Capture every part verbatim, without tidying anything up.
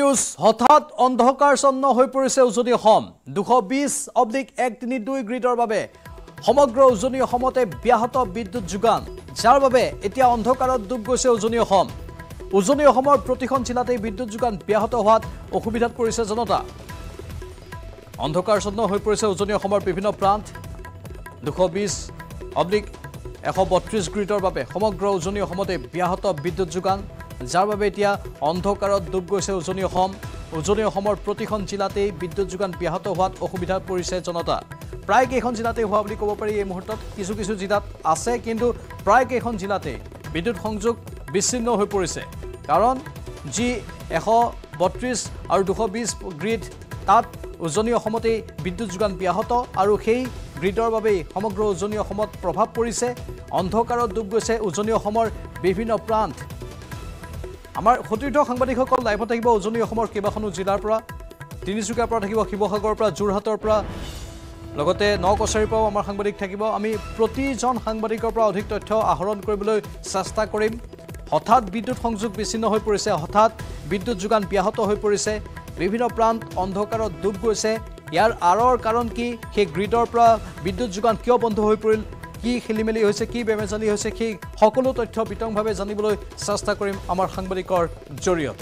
News হঠাৎ অন্ধকাৰছন্ন হৈ পৰিছে উজনি অসম দুশ বিশ অব্লিক এক তিনি দুই গ্ৰিডৰ বাবে সমগ্ৰ উজনি অসমতে ব্যাহত বিদ্যুৎ যোগান যাৰ বাবে এতিয়া অন্ধকাৰত ডুব গৈছে উজনি অসম উজনি অসমৰ প্ৰতিখন জিলাতে বিদ্যুৎ যোগান ব্যাহত হোৱাত অসুবিধাত পৰিছে জনতা অন্ধকাৰছন্ন হৈ পৰিছে উজনি অসমৰ বিভিন্ন প্ৰান্ত দুশ বিশ অব্লিক এশ বত্ৰিশ গ্ৰিডৰ বাবে সমগ্ৰ উজনি অসমতে ব্যাহত বিদ্যুৎ যোগান যাৰ বাবে এতিয়া অন্ধকাৰত ডুব গৈছে উজনি অসম উজনি অসমৰ প্ৰতিখন জিলাতে বিদ্যুৎ যোগান ব্যাহত হোৱাত অসুবিধাত পৰিছে জনতা প্ৰায় কেইখন জিলাতে হোৱা বুলি ক'ব পাৰি এই মুহূৰ্তত কিছু কিছু জিলাত আছে কিন্তু প্ৰায় কেইখন জিলাতে বিদ্যুৎ সংযোগ বিচ্ছিন্ন হৈ পৰিছে কাৰণ যি এশ বত্ৰিশ আৰু দুশ বিশ গ্ৰিড তাত উজনি অসমতে বিদ্যুৎ যোগান ব্যাহত আৰু সেই গ্ৰিডৰ বাবে সমগ্ৰ উজনি অসমত প্ৰভাৱ পৰিছে অন্ধকাৰত ডুব গৈছে উজনি অসমৰ বিভিন্ন প্ৰান্ত আমাৰ সতীৰ্থ সাংবাদিকসকল লাইভত থাকিব উজনি অসমৰ কেইবাখনো জিলাৰ পৰা তিনিচুকীয়াৰ পৰা থাকিব শিৱসাগৰৰ পৰা যোৰহাটৰ পৰা লগতে নকছাৰীৰ পৰাও আমাৰ সাংবাদিক থাকিব আমি প্ৰতিজন সাংবাদিকৰ পৰা অধিক তথ্য আহৰণ কৰিবলৈ চেষ্টা কৰিম হঠাৎ বিদ্যুৎ সংযোগ বিচ্ছিন্ন হৈ পৰিছে হঠাৎ বিদ্যুৎ যোগান ব্যাহত হৈ পৰিছে বিভিন্ন প্ৰান্ত অন্ধকাৰত ডুব গৈছে ইয়াৰ আঁৰৰ কাৰণ কি সেই গ্ৰিডৰ পৰা বিদ্যুৎ যোগান কিয় বন্ধ হৈ পৰিল কি খেলিমেলি হৈছে কি বেমেজালি হৈছে কি সকলো তথ্য বিতংভাৱে জানিবলৈ চেষ্টা কৰিম আমাৰ সাংবাদিকৰ জৰিয়তে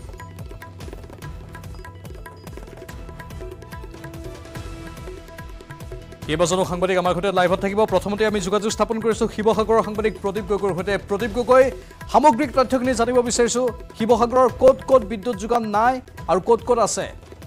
কেইবাজনো সাংবাদিক আমাৰ সৈতে লাইভত থাকিব প্ৰথমতে আমি যোগাযোগ স্থাপন কৰিছোঁ শিৱসাগৰৰ সাংবাদিক প্ৰদীপ গগৈৰ সৈতে প্ৰদীপ গগৈ সামগ্ৰিক তথ্যখিনি জানিব বিচাৰিছোঁ শিৱসাগৰৰ ক'ত ক'ত বিদ্যুৎ যোগান নাই আৰু ক'ত ক'ত আছে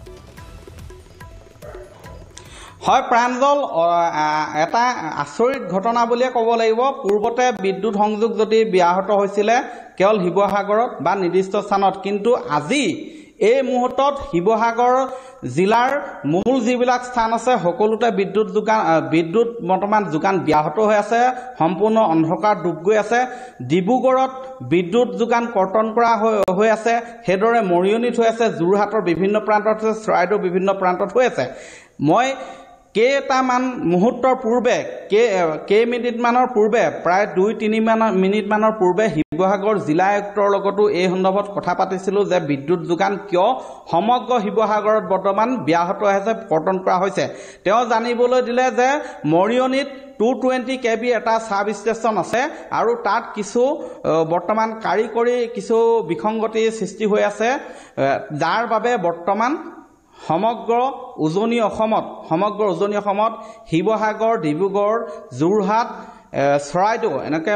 হয় প্ৰাঞ্জল এটা আচৰিত ঘটনা বুলিয়ে ক'ব লাগিব পূৰ্বতে বিদ্যুৎ সংযোগ যদি ব্যাহত হৈছিলে কেৱল শিৱসাগৰত বা নিৰ্দিষ্ট স্থানত কিন্তু আজি এই মুহূৰ্তত শিৱসাগৰ জিলাৰ মূল যিবিলাক স্থান আছে সকলোতে বিদ্যুৎ যোগান বিদ্যুৎ বৰ্তমান যোগান ব্যাহত হৈ আছে সম্পূৰ্ণ অন্ধকাৰ ডুব গৈ আছে ডিব্ৰুগড়ত বিদ্যুৎ যোগান কৰ্তন কৰা হৈ আছে সেইদৰে মৰিয়নিত হৈ আছে যোৰহাটৰ বিভিন্ন প্ৰান্তত আছে চৰাইদেউৰ বিভিন্ন প্ৰান্তত হৈ আছে মই কেইটামান মুহূৰ্তৰ পূৰ্বে কেই মিনিটমানৰ পূৰ্বে প্ৰায় দুই তিনি মিনিটমানৰ পূৰ্বে শিৱসাগৰ জিলা আয়ুক্তৰ লগতো এই সন্দৰ্ভত কথা পাতিছিলোঁ যে বিদ্যুৎ যোগান কিয় সমগ্ৰ শিৱসাগৰত বৰ্তমান ব্যাহত হৈছে কৰ্তন কৰা হৈছে তেওঁ জানিবলৈ দিলে যে মৰিয়নিত টু টুৱেণ্টি কে বি এটা ছাব ষ্টেচন আছে আৰু তাত কিছু বৰ্তমান কাৰিকৰী কিছু বিসংগতিৰ সৃষ্টি হৈ আছে যাৰ বাবে বৰ্তমান সমগ্ৰ উজনি অসমত সমগ্ৰ উজনি অসমত শিৱসাগৰ ডিব্ৰুগড় যোৰহাট চৰাইদেউ এনেকৈ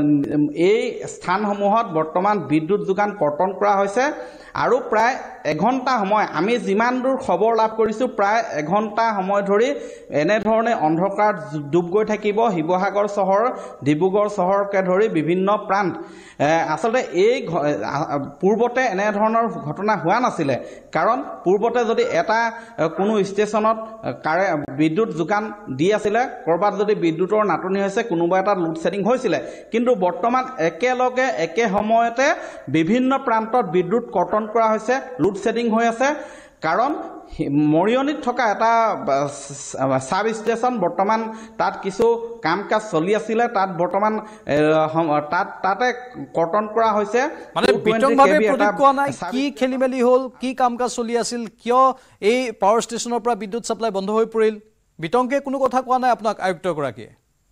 এই স্থানসমূহত বৰ্তমান বিদ্যুৎ যোগান কৰ্তন কৰা হৈছে আৰু প্ৰায় এঘণ্টা সময় আমি যিমান দূৰ খবৰ লাভ কৰিছোঁ প্ৰায় এঘণ্টা সময় ধৰি এনেধৰণে অন্ধকাৰত ডুব গৈ থাকিব শিৱসাগৰ চহৰ ডিব্ৰুগড় চহৰকে ধৰি বিভিন্ন প্ৰান্ত আচলতে এই পূৰ্বতে এনেধৰণৰ ঘটনা হোৱা নাছিলে কাৰণ পূৰ্বতে যদি এটা কোনো ষ্টেচনত কাৰে বিদ্যুৎ যোগান দি আছিলে ক'ৰবাত যদি বিদ্যুতৰ নাটনি হৈছে কোনোবা এটা লোড শ্বেডিং হৈছিলে কিন্তু বৰ্তমান একেলগে একে সময়তে বিভিন্ন প্ৰান্তত বিদ্যুৎ কৰ্তন কৰা হৈছে লোড শ্বেডিং হৈ আছে কাৰণ মৰিয়নিত থকা এটা ছাব ষ্টেচন বৰ্তমান তাত কিছু কাম কাজ চলি আছিলে তাত বৰ্তমান তাত তাতে কৰ্তন কৰা হৈছে মানে বিতংভাৱে প্ৰদীপ কোৱা নাই কি খেলিমেলি হ'ল কি কাম কাজ চলি আছিল কিয় এই পাৱাৰ ষ্টেচনৰ পৰা বিদ্যুৎ ছাপ্লাই বন্ধ হৈ পৰিল বিতংকে কোনো কথা কোৱা নাই আপোনাক আয়ুক্তগৰাকীয়ে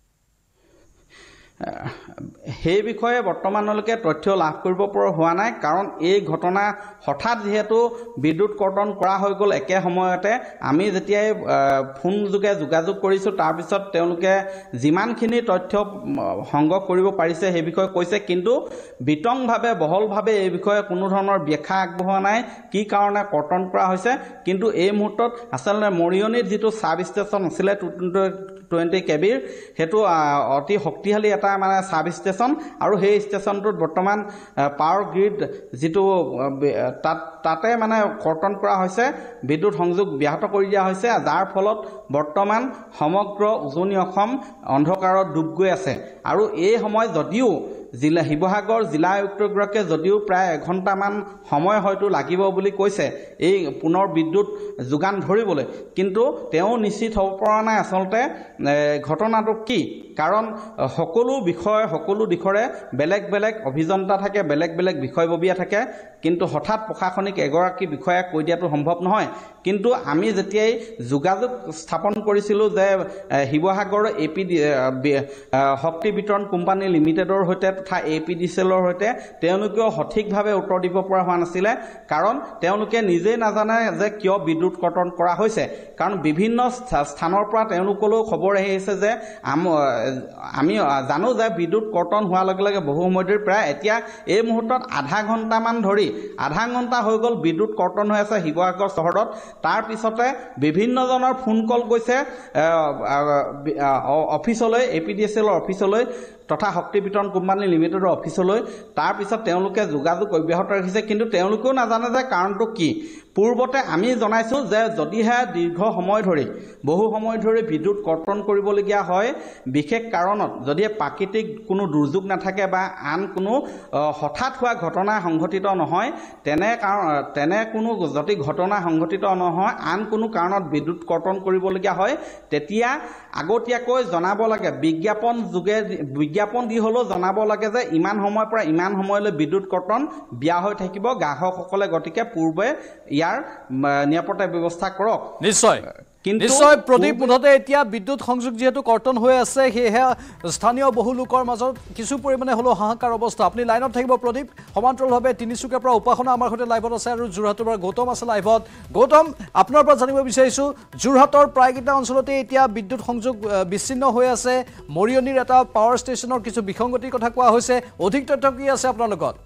সেই বিষয়ে বৰ্তমানলৈকে তথ্য লাভ কৰিব পৰা হোৱা নাই কাৰণ এই ঘটনা হঠাৎ যিহেতু বিদ্যুৎ কৰ্তন কৰা হৈ গ'ল একে সময়তে আমি যেতিয়াই ফোন যোগে যোগাযোগ কৰিছোঁ তাৰপিছত তেওঁলোকে যিমানখিনি তথ্য সংগ্ৰহ কৰিব পাৰিছে সেই বিষয়ে কৈছে কিন্তু বিতংভাৱে বহলভাৱে এই বিষয়ে কোনো ধৰণৰ ব্যাখ্যা আগবঢ়োৱা নাই কি কাৰণে কৰ্তন কৰা হৈছে কিন্তু এই মুহূৰ্তত আচলতে মৰিয়নিত যিটো ছাব ষ্টেচন আছিলে টু টুৱেণ্টি কে বিৰ সেইটো অতি শক্তিশালী এটা মানে ছাব ষ্টেচন আৰু সেই ষ্টেচনটোত বৰ্তমান পাৱাৰ গ্ৰিড যিটো তাত তাতে মানে কৰ্তন কৰা হৈছে বিদ্যুৎ সংযোগ ব্যাহত কৰি দিয়া হৈছে যাৰ ফলত বৰ্তমান সমগ্ৰ উজনি অসম অন্ধকাৰত ডুব গৈ আছে আৰু এই সময় যদিও জিলা শিৱসাগৰ জিলা আয়ুক্তগৰাকীয়ে যদিও প্ৰায় এঘণ্টামান সময় হয়তো লাগিব বুলি কৈছে এই পুনৰ বিদ্যুৎ যোগান ধৰিবলৈ, কিন্তু তেওঁ নিশ্চিত হ'ব পৰা নাই আচলতে ঘটনাটো কি। কাৰণ সকলো বিষয় সকলো দিশৰে বেলেগ বেলেগ অভিযন্তা থাকে, বেলেগ বেলেগ বিষয়ববীয়া থাকে, কিন্তু হঠাৎ প্ৰশাসনিক এগৰাকী বিষয়াক কৈ দিয়াটো সম্ভৱ নহয়। কিন্তু আমি যেতিয়াই যোগাযোগ স্থাপন কৰিছিলোঁ যে শিৱসাগৰৰ এ পি ডি শক্তি বিতৰণ কোম্পানী লিমিটেডৰ সৈতে তথা এ পি ডি চি এলৰ সৈতে, তেওঁলোকেও সঠিকভাৱে উত্তৰ দিব পৰা হোৱা নাছিলে। কাৰণ তেওঁলোকে নিজেই নাজানে যে কিয় বিদ্যুৎ কৰ্তন কৰা হৈছে। কাৰণ বিভিন্ন স্থানৰ পৰা তেওঁলোকলৈও খবৰ আহি আহিছে যে আমি জানো যে বিদ্যুৎ কৰ্তন হোৱাৰ লগে লগে বহু সময় ধৰি প্ৰায় এতিয়া এই মুহূৰ্তত আধা ঘণ্টামান ধৰি আধা ঘণ্টা হৈ গ'ল বিদ্যুৎ কৰ্তন হৈ আছে শিৱসাগৰ চহৰত। তাৰ পিছতে বিভিন্নজনৰ ফোন কল গৈছে অফিচলৈ, এ পি ডি চি এলৰ অফিচলৈ তথা শক্তি বিতৰণ কোম্পানী লিমিটেডৰ অফিচলৈ। তাৰপিছত তেওঁলোকে যোগাযোগ অব্যাহত ৰাখিছে, কিন্তু তেওঁলোকেও নাজানে যে কাৰণটো কি। পূৰ্বতে আমি জনাইছোঁ যে যদিহে দীৰ্ঘ সময় ধৰি বহু সময় ধৰি বিদ্যুৎ কৰ্তন কৰিবলগীয়া হয় বিশেষ কাৰণত, যদি প্ৰাকৃতিক কোনো দুৰ্যোগ নাথাকে বা আন কোনো হঠাৎ হোৱা ঘটনা সংঘটিত নহয়, তেনে কাৰণ তেনে কোনো যদি ঘটনা সংঘটিত নহয় আন কোনো কাৰণত বিদ্যুৎ কৰ্তন কৰিবলগীয়া হয়, তেতিয়া আগতীয়াকৈ জনাব লাগে, বিজ্ঞাপন যোগে বিজ্ঞাপন দি হ'লেও জনাব লাগে যে ইমান সময়ৰ পৰা ইমান সময়লৈ বিদ্যুৎ কৰ্তন বিয়া হৈ থাকিব, গ্ৰাহকসকলে গতিকে পূৰ্বে ইয়াৰ নিৰাপত্তা ব্যৱস্থা কৰক। নিশ্চয় নিশ্চয় প্ৰদীপ, মুঠতে এতিয়া বিদ্যুৎ সংযোগ যিহেতু কৰ্তন হৈ আছে, সেয়েহে স্থানীয় বহু লোকৰ মাজত কিছু পৰিমাণে হ'লেও হাহাকাৰ অৱস্থা। আপুনি লাইনত থাকিব প্ৰদীপ। সমান্তৰালভাৱে তিনিচুকীয়াৰ পৰা উপাসনা আমাৰ সৈতে লাইভত আছে আৰু যোৰহাটৰ পৰা গৌতম আছে লাইভত। গৌতম, আপোনাৰ পৰা জানিব বিচাৰিছোঁ, যোৰহাটৰ প্ৰায়কেইটা অঞ্চলতে এতিয়া বিদ্যুৎ সংযোগ বিচ্ছিন্ন হৈ আছে। মৰিয়নিৰ এটা পাৱাৰ ষ্টেচনৰ কিছু বিসংগতিৰ কথা কোৱা হৈছে, অধিক তথ্য কি আছে আপোনাৰ লগত?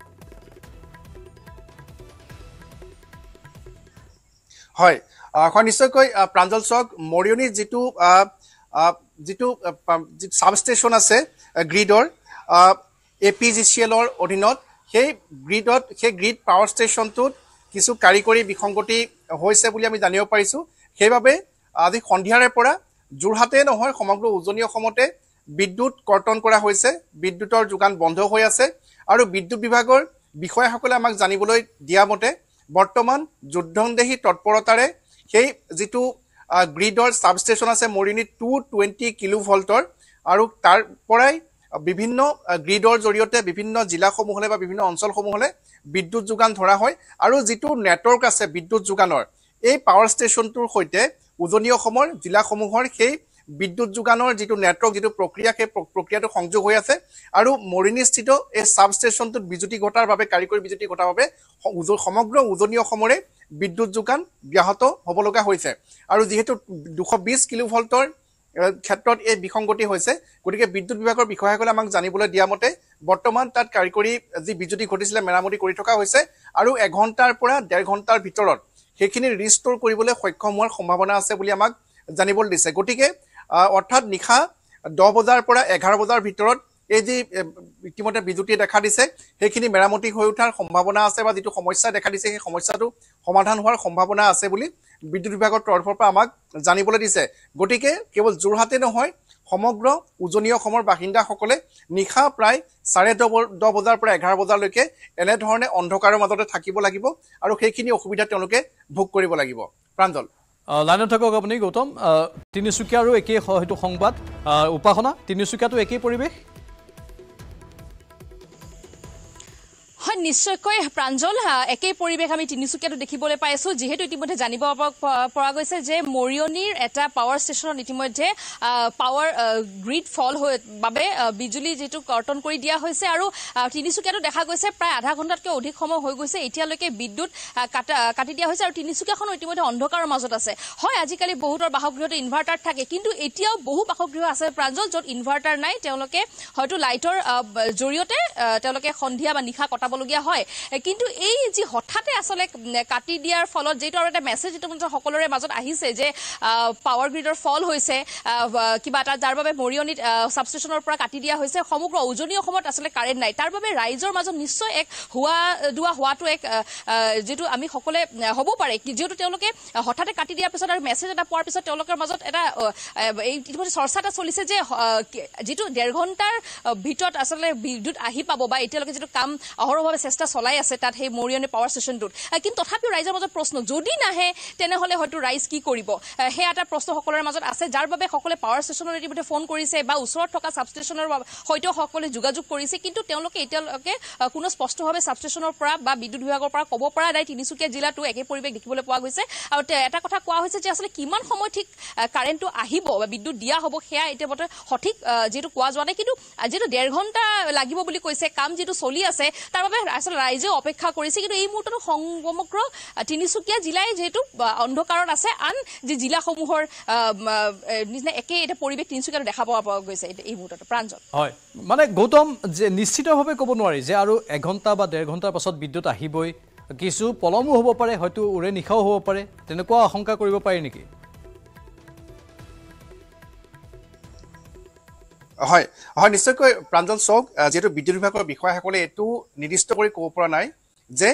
হয়, নিশ্চয়কৈ প্ৰাঞ্জল চক, মৰিয়নিৰ যিটো যিটো ছাব ষ্টেচন আছে গ্ৰীডৰ এ পি জি চি এলৰ অধীনত, সেই গ্ৰীডত সেই গ্ৰীড পাৱাৰ ষ্টেচনটোত কিছু কাৰিকৰী বিসংগতি হৈছে বুলি আমি জানিব পাৰিছোঁ। সেইবাবে আজি সন্ধিয়াৰে পৰা যোৰহাটেই নহয় সমগ্ৰ উজনি অসমতে বিদ্যুৎ কৰ্তন কৰা হৈছে, বিদ্যুতৰ যোগান বন্ধ হৈ আছে। আৰু বিদ্যুৎ বিভাগৰ বিষয়াসকলে আমাক জানিবলৈ দিয়া মতে বৰ্তমান যুদ্ধংদেহী তৎপৰতাৰে সেই যিটো গ্ৰীডৰ ছাব ষ্টেচন আছে মৰিয়নি টু টুৱেণ্টি কিলো ভল্টৰ, আৰু তাৰ পৰাই বিভিন্ন গ্ৰীডৰ জৰিয়তে বিভিন্ন জিলাসমূহলৈ বা বিভিন্ন অঞ্চলসমূহলৈ বিদ্যুৎ যোগান ধৰা হয়। আৰু যিটো নেটৱৰ্ক আছে বিদ্যুৎ যোগানৰ, এই পাৱাৰ ষ্টেচনটোৰ সৈতে উজনি অসমৰ জিলাসমূহৰ সেই বিদ্যুৎ যোগানৰ যিটো নেটৱৰ্ক, যিটো প্ৰক্ৰিয়া, সেই প্ৰক্ৰিয়াটো সংযোগ হৈ আছে। আৰু মৰিয়নিস্থিত এই ছাব ষ্টেচনটোত বিজুতি ঘটাৰ বাবে, কাৰিকৰী বিজুতি ঘটাৰ বাবে সমগ্ৰ উজনি অসমৰে বিদ্যুৎ যোগান ব্যাহত হ'ব লগা হৈছে। আৰু যিহেতু দুশ বিশ কিলো ভল্টৰ ক্ষেত্ৰত এই বিসংগতি হৈছে, গতিকে বিদ্যুৎ বিভাগৰ বিষয়াসকলে আমাক জানিবলৈ দিয়া মতে বৰ্তমান তাত কাৰিকৰী যি বিজুতি ঘটিছিলে মেৰামতি কৰি থকা হৈছে, আৰু এঘণ্টাৰ পৰা ডেৰ ঘণ্টাৰ ভিতৰত সেইখিনি ৰিষ্ট'ৰ কৰিবলৈ সক্ষম হোৱাৰ সম্ভাৱনা আছে বুলি আমাক জানিবলৈ দিছে। গতিকে অৰ্থাৎ নিশা দহ বজাৰ পৰা এঘাৰ বজাৰ ভিতৰত এই যি ইতিমধ্যে বিজুতি দেখা দিছে সেইখিনি মেৰামতি হৈ উঠাৰ সম্ভাৱনা আছে, বা যিটো সমস্যা দেখা দিছে সেই সমস্যাটো সমাধান হোৱাৰ সম্ভাৱনা আছে বুলি বিদ্যুৎ বিভাগৰ তৰফৰ পৰা আমাক জানিবলৈ দিছে। গতিকে কেৱল যোৰহাটে নহয়, সমগ্ৰ উজনি অসমৰ বাসিন্দাসকলে নিশা প্ৰায় চাৰে দহ দহ বজাৰ পৰা এঘাৰ বজালৈকে এনেধৰণে অন্ধকাৰৰ মাজতে থাকিব লাগিব, আৰু সেইখিনি অসুবিধা তেওঁলোকে ভোগ কৰিব লাগিব। প্ৰাঞ্জল, লাইনত থাকক আপুনি গৌতম। তিনিচুকীয়াৰো একেই হয়তো সংবাদ, উপাসনা, তিনিচুকীয়াতো একেই পৰিৱেশ। হয়, নিশ্চয়কৈ প্ৰাঞ্জল, একেই পৰিৱেশ আমি তিনিচুকীয়াতো দেখিবলৈ পাইছোঁ। যিহেতু ইতিমধ্যে জানিব পৰা গৈছে যে মৰিয়নিৰ এটা পাৱাৰ ষ্টেচনত ইতিমধ্যে পাৱাৰ গ্ৰীড ফল হৈ বাবে বিজুলী যিটো কৰ্তন কৰি দিয়া হৈছে, আৰু তিনিচুকীয়াতো দেখা গৈছে প্ৰায় আধা ঘণ্টাতকৈ অধিক সময় হৈ গৈছে এতিয়ালৈকে বিদ্যুৎ কাটি দিয়া হৈছে, আৰু তিনিচুকীয়াখনো ইতিমধ্যে অন্ধকাৰৰ মাজত আছে। হয়, আজিকালি বহুতৰ বাসগৃহতে ইনভাৰ্টাৰ থাকে, কিন্তু এতিয়াও বহু বাসগৃহ আছে প্ৰাঞ্জল য'ত ইনভাৰ্টাৰ নাই। তেওঁলোকে হয়তো লাইটৰ জৰিয়তে তেওঁলোকে সন্ধিয়া বা নিশা কটাব লগীয়া হয় কিন্তু এই যি হঠাতে আসলে কাটি দিয়াৰ ফলত যেটো আৰু এটা মেছেজ ইতিমধ্যে সকলোৰে মাজত আহিছে যে পাৱাৰ গ্ৰিডৰ ফল হৈছে কিবা এটা যাৰ বাবে মৰিয়নিত সাবষ্টেচনৰ পৰা কাটি দিয়া হৈছে সমগ্ৰ উজনি অসমত আসলে কাৰেন্ট নাই তাৰ বাবে ৰাইজৰ মাজত নিশ্চয় এক হুৱা দুৱা হোৱাটো এক যেটো আমি সকলে হ'ব পাৰে যেটো তেওঁলোকে হঠাতে কাটি দিয়াৰ পিছত আৰু মেছেজ এটা পোৱাৰ পিছত তেওঁলোকৰ মাজত এটা এই ইতিমধ্যে চৰ্চাটা চলিছে যে যেটো ডেৰ ঘণ্টাৰ ভিতৰত আসলে বিদ্যুৎ আহি পাব বা এতিয়ালৈকে যেটো কাম অহৰভাৱে চেষ্টা চলাই আছে তাত সেই মৰিয়নি পাৱাৰ ষ্টেচনটোত কিন্তু তথাপিও ৰাইজৰ মাজত প্ৰশ্ন যদি নাহে তেনেহলে হয়তো ৰাইজ কি কৰিব হে এটা প্ৰশ্ন সকলোৰে মাজত আছে যাৰ বাবে সকলে পাৱাৰ ষ্টেচনৰ ইতিমধ্যে ফোন কৰিছে বা ওচৰত থকা সাবষ্টেচনৰ হয়তো সকলে যোগাযোগ কৰিছে কিন্তু তেওঁলোকে এতিয়ালৈকে কোনো স্পষ্টভাৱে সাবষ্টেচনৰ পৰা বা বিদ্যুৎ বিভাগৰ পৰা ক'ব পৰা নাই তিনিচুকীয়া জিলাটো একে পৰিৱেশ দেখিবলৈ পোৱা গৈছে আৰু এটা কথা কোৱা হৈছে যে আসলে কিমান সময় ঠিক কাৰেণ্টটো আহিব বা বিদ্যুৎ দিয়া হ'ব সেয়া ইতিমধ্যে সঠিক যেটো কোৱা যোৱা নাই কিন্তু যেটো ডেৰ ঘণ্টা লাগিব বুলি কৈছে কাম যেটো চলি আছে তাৰ বাবে আসলে ৰাইজে অপেক্ষা কৰিছে কিন্তু এই মুহূৰ্তত সমগ্ৰ তিনিচুকীয়া জিলাই যেটো অন্ধকাৰত আছে আন যে জিলাসমূহৰ নিচিনা একে এটা পৰিৱেশ তিনিচুকীয়াত দেখা পোৱা গৈছে এই মুহূৰ্তত প্ৰাঞ্জল হয় মানে গৌতম যে নিশ্চিতভাৱে ক'ব নোৱাৰি যে আৰু এঘণ্টা বা ডেৰ ঘণ্টাৰ পাছত বিদ্যুৎ আহিবই কিছু পলমো হ'ব পাৰে হয়তো উৰে নিশাও হ'ব পাৰে তেনেকুৱা আশংকা কৰিব পাৰি নেকি হয় হয় নিশ্চয়কৈ প্ৰাঞ্জল চক যেটো বিদ্যুৎ বিভাগৰ বিষয়াসকলে এটো নিৰ্দিষ্ট কৰি ক'ব পৰা নাই যে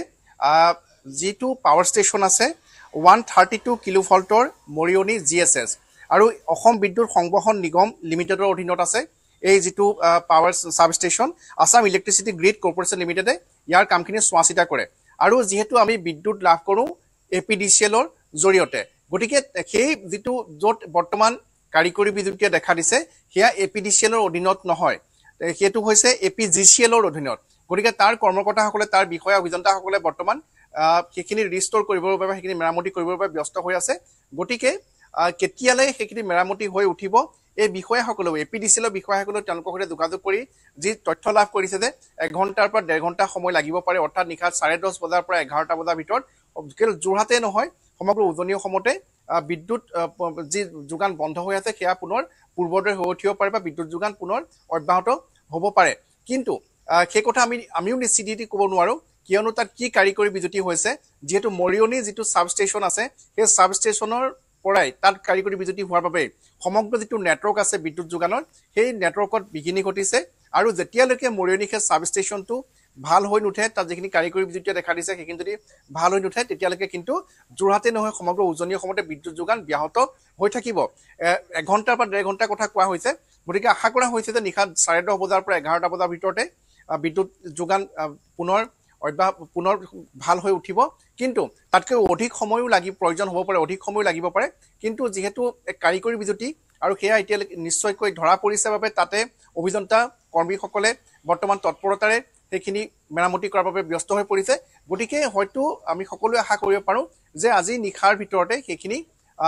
যেটো পাৱাৰ ষ্টেচন আছে ওৱান থাৰ্টি টু কিলো ভল্টৰ মৰিয়নি জি এছ এছ আৰু অসম বিদ্যুৎ সংবহন নিগম লিমিটেডৰ অধীনত আছে এই যেটো power substation Assam electricity grid corporation লিমিটেডে ইয়াৰ কামখিনি চোৱাচিতা কৰে আৰু যেহেতু আমি বিদ্যুৎ লাভ কৰোঁ এ পি ডি চি এলৰ জৰিয়তে গতিকে সেই যেটো য'ত বৰ্তমান কাৰিকৰী বিদ্যুৎকে দেখা দিছে সেয়া এ পি ডি চি এলৰ অধীনত নহয় সেইটো হৈছে এ পি জি চি এলৰ অধীনত গতিকে তাৰ কৰ্মকৰ্তাসকলে তাৰ বিষয়া অভিযন্তাসকলে বৰ্তমান সেইখিনি ৰিষ্টৰ কৰিবৰ বাবে সেইখিনি মেৰামতি কৰিবৰ বাবে ব্যস্ত হৈ আছে গতিকে কেতিয়ালৈ সেইখিনি মেৰামতি হৈ উঠিব এই বিষয়াসকলেও এ পি ডি চি এলৰ বিষয়াসকলেও তেওঁলোকৰ সৈতে যোগাযোগ কৰি যি তথ্য লাভ কৰিছে যে এঘণ্টাৰ পৰা ডেৰ ঘণ্টা সময় লাগিব পাৰে অৰ্থাৎ নিশা চাৰে দহ বজাৰ পৰা এঘাৰটা বজাৰ ভিতৰত কেৱল যোৰহাটে নহয় সমগ্ৰ উজনি অসমতে বিদ্যুৎ যি যোগান বন্ধ হৈ আছে সেয়া পুনৰ পূৰ্বদৰে হৈ উঠিব পাৰে বা বিদ্যুৎ যোগান পুনৰ অব্যাহত হ'ব পাৰে কিন্তু সেই কথা আমি আমিও নিশ্চিত ক'ব নোৱাৰোঁ কিয়নো তাত কি কাৰিকৰী বিজুতি হৈছে যেহেতু মৰিয়নি যেটো সাবষ্টেচন আছে সেই সাবষ্টেচনৰ পৰাই তাত কাৰিকৰী বিজুতি হোৱাৰ বাবে সমগ্ৰ যেটো নেটৱৰ্ক আছে বিদ্যুৎ যোগানৰ সেই নেটৱৰ্কত বিঘিনি ঘটিছে আৰু যেতিয়ালৈকে মৰিয়নি সেই সাবষ্টেচনটো ভাল হৈ নুঠে তাত যিখিনি কাৰিকৰী বিজুতিয়ে দেখা দিছে সেইখিনি যদি ভাল হৈ নুঠে তেতিয়ালৈকে কিন্তু যোৰহাটে নহয় সমগ্ৰ উজনি অসমতে বিদ্যুৎ যোগান ব্যাহত হৈ থাকিব এঘণ্টাৰ পৰা ডেৰ ঘণ্টাৰ কথা কোৱা হৈছে গতিকে আশা কৰা হৈছে যে নিশা চাৰে দহ বজাৰ পৰা এঘাৰটা বজাৰ ভিতৰতে বিদ্যুৎ যোগান পুনৰ অব্যাহত পুনৰ ভাল হৈ উঠিব কিন্তু তাতকৈ অধিক সময়ও লাগি প্ৰয়োজন হ'ব পাৰে অধিক সময় লাগিব পাৰে কিন্তু যেহেতু এক কাৰিকৰী বিজুতি আৰু সেয়া এতিয়া নিশ্চয়কৈ ধৰা পৰিছে বাবে তাতে অভিযন্তা কৰ্মীসকলে বৰ্তমান তৎপৰতাৰে সেইখিনি মেৰামতি কৰাৰ বাবে ব্যস্ত হৈ পৰিছে গতিকে হয়তো আমি সকলোৱে আশা কৰিব পাৰোঁ যে আজি নিশাৰ ভিতৰতে সেইখিনি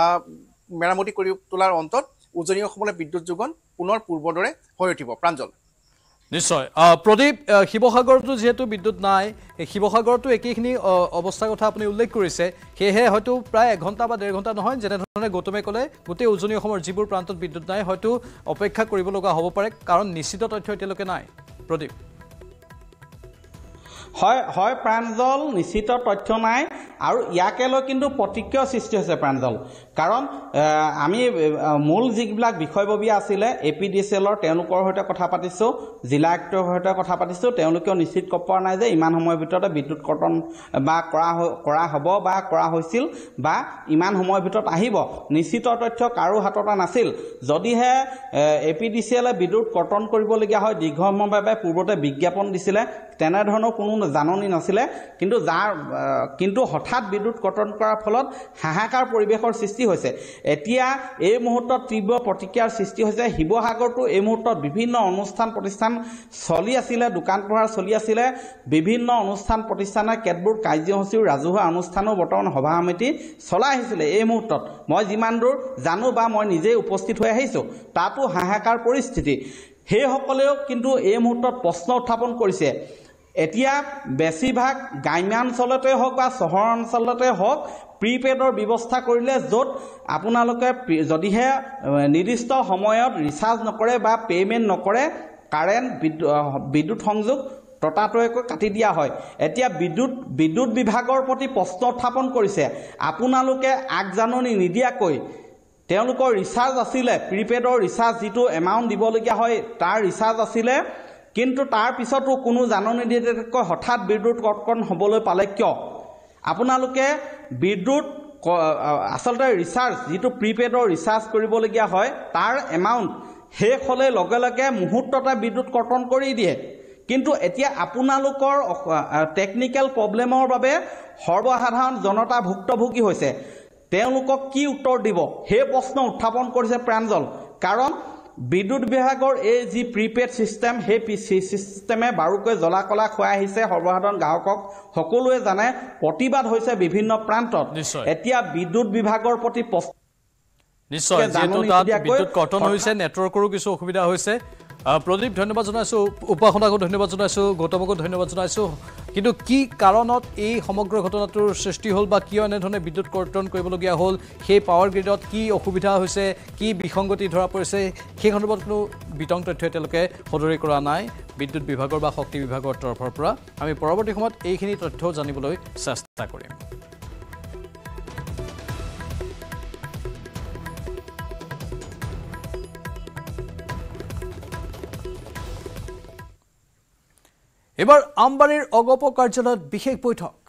মেৰামতি কৰি তোলাৰ অন্তত উজনি অসমলৈ বিদ্যুৎ যোগান পুনৰ পূৰ্বদৰে হৈ উঠিব প্ৰাঞ্জল নিশ্চয় প্ৰদীপ শিৱসাগৰতো যেহেতু বিদ্যুৎ নাই শিৱসাগৰতো একেখিনি অৱস্থাৰ কথা আপুনি উল্লেখ কৰিছে সেয়েহে হয়তো প্ৰায় এঘণ্টা বা ডেৰ ঘণ্টা নহয় যেনেধৰণে গৌতমে ক'লে গোটেই উজনি অসমৰ যিবোৰ প্ৰান্তত বিদ্যুৎ নাই হয়তো অপেক্ষা কৰিব লগা হ'ব পাৰে কাৰণ নিশ্চিত তথ্য এতিয়ালৈকে নাই প্ৰদীপ হয় হয় প্ৰাঞ্জল নিশ্চিত তথ্য নাই আৰু ইয়াকে লৈ কিন্তু প্ৰতিক্ৰিয়া সৃষ্টি হৈছে প্ৰাঞ্জল কাৰণ আমি মূল যিবিলাক বিষয়ববীয়া আছিলে এ পি ডি চি এলৰ তেওঁলোকৰ সৈতে কথা পাতিছোঁ জিলা আয়ুক্তৰ সৈতে কথা পাতিছোঁ তেওঁলোকেও নিশ্চিত ক'ব পৰা নাই যে ইমান সময়ৰ ভিতৰতে বিদ্যুৎ কৰ্তন বা কৰা কৰা হ'ব বা কৰা হৈছিল বা ইমান সময়ৰ ভিতৰত আহিব নিশ্চিত তথ্য কাৰো হাতত নাছিল যদিহে এ পি ডি চি এলে বিদ্যুৎ কৰ্তন কৰিবলগীয়া হয় দীৰ্ঘসময়ৰ বাবে পূৰ্বতে বিজ্ঞাপন দিছিলে তেনেধৰণৰ কোনো জাননী নাছিলে কিন্তু যাৰ কিন্তু হঠাৎ বিদ্যুৎ কৰ্তন কৰাৰ ফলত হাহাকাৰ পৰিৱেশৰ সৃষ্টি হৈছে এতিয়া এই মুহূৰ্তত তীব্ৰ প্ৰতিক্ৰিয়াৰ সৃষ্টি হৈছে শিৱসাগৰতো এই মুহূৰ্তত বিভিন্ন অনুষ্ঠান প্ৰতিষ্ঠান চলি আছিলে দোকান পোহাৰ চলি আছিলে বিভিন্ন অনুষ্ঠান প্ৰতিষ্ঠানে কেতবোৰ কাৰ্যসূচী ৰাজহুৱা অনুষ্ঠানো বৰ্তমান সভা সমিতি চলাই আহিছিলে এই মুহূৰ্তত মই যিমান দূৰ জানো বা মই নিজে উপস্থিত হৈ আহিছোঁ তাতো হাহাকাৰ পৰিস্থিতি সেইসকলেও কিন্তু এই মুহূৰ্তত প্ৰশ্ন উত্থাপন কৰিছে এতিয়া বেছিভাগ গ্ৰাম্যাঞ্চলতে হওক বা চহৰ অঞ্চলতে হওক প্ৰিপেডৰ ব্যৱস্থা কৰিলে য'ত আপোনালোকে যদিহে নিৰ্দিষ্ট সময়ত ৰিচাৰ্জ নকৰে বা পে'মেণ্ট নকৰে কাৰেণ্ট বিদ্যুৎ সংযোগ ততাতৈয়াকৈ কাটি দিয়া হয় এতিয়া বিদ্যুৎ বিদ্যুৎ বিভাগৰ প্ৰতি প্ৰশ্ন উত্থাপন কৰিছে আপোনালোকে আগজাননী নিদিয়াকৈ তেওঁলোকৰ ৰিচাৰ্জ আছিলে প্ৰিপেডৰ ৰিচাৰ্জ যিটো এমাউণ্ট দিবলগীয়া হয় তাৰ ৰিচাৰ্জ আছিলে কিন্তু তাৰ পিছতো কোনো জাননী নিদিয়াকৈ হঠাৎ বিদ্যুৎ কৰ্তন হ'বলৈ পালে কিয় আপোনালোকে বিদ্যুৎ আসলতে ৰিচাৰ্জ যিটো প্ৰিপেডৰ ৰিচাৰ্জ কৰিবলগীয়া হয় তাৰ এমাউণ্ট শেষ হ'লে লগে লগে মুহূৰ্ততে বিদ্যুৎ কৰ্তন কৰি দিয়ে কিন্তু এতিয়া আপোনালোকৰ টেকনিক্যাল প্ৰব্লেমৰ বাবে সৰ্বসাধাৰণ জনতা ভুক্তভোগী হৈছে তেওঁলোকক কি উত্তৰ দিব সেই প্ৰশ্ন উত্থাপন কৰিছে প্ৰাঞ্জল কাৰণ বিদ্যুৎ বিভাগৰ এই যি প্ৰিপেড সিস্টেম সেই সিস্টেমে বাৰুকৈ জ্বলাকলা খুৱাই আহিছে সৰ্বসাধাৰণ গ্ৰাহকক সকলোৱে জানে প্ৰতিবাদ হৈছে বিভিন্ন প্ৰান্তত এতিয়া বিদ্যুৎ বিভাগৰ প্ৰতি নিশ্চয় যেহেতু তাত বিদ্যুৎ কৰ্তন হৈছে নেটৱৰ্কৰো কিছু অসুবিধা হৈছে প্ৰদীপ ধন্যবাদ জনাইছোঁ উপাসনাকো ধন্যবাদ জনাইছোঁ গৌতমকো ধন্যবাদ জনাইছোঁ কিন্তু কি কাৰণত এই সমগ্ৰ ঘটনাটোৰ সৃষ্টি হ'ল বা কিয় এনেধৰণে বিদ্যুৎ কৰ্তন কৰিবলগীয়া হ'ল সেই পাৱাৰ গ্ৰিডত কি অসুবিধা হৈছে কি বিসংগতি ধৰা পৰিছে সেই সন্দৰ্ভত কোনো বিতং তথ্য এতিয়ালৈকে সদৰি কৰা নাই বিদ্যুৎ বিভাগৰ বা শক্তি বিভাগৰ তৰফৰ পৰা আমি পৰৱৰ্তী সময়ত এইখিনি তথ্য জানিবলৈ চেষ্টা কৰিম এবাৰ আমবাৰীৰ অগপ কাৰ্যালয়ত বিশেষ বৈঠক